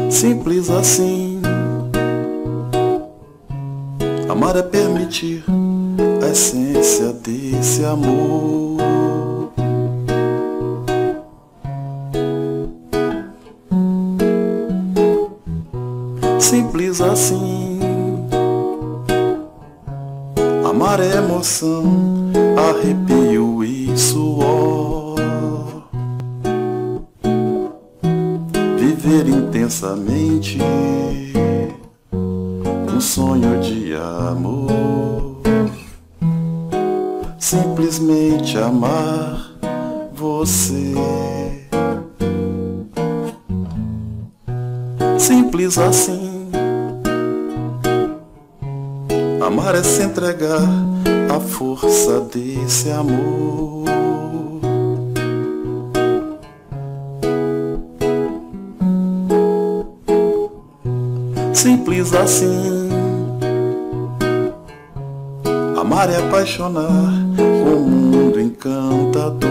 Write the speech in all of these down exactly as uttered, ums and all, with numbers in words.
Simples assim. Amar é permitir a essência desse amor. Simples assim. Amar é emoção, arrepio e suor. Viver intensamente um sonho de amor. Simplesmente amar você. Simples assim. Amar é se entregar à força desse amor. Simples assim. Amar é apaixonar o mundo encantador.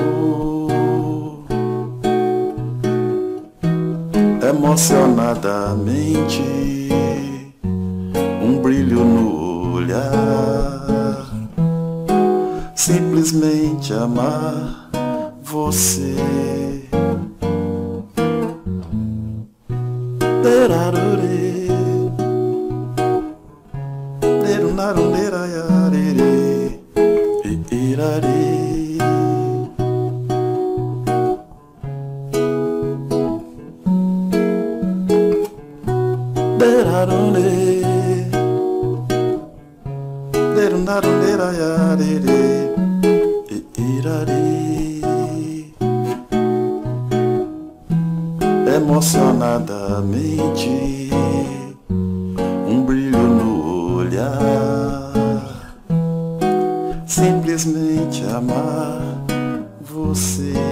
Emocionadamente, um brilho no olhar. Simplesmente amar você. Derarore, derunarunderaiarere, irari. Derarore, derunarunderaiarere, irari. Emocionadamente, um brilho no olhar. Simplesmente amar você.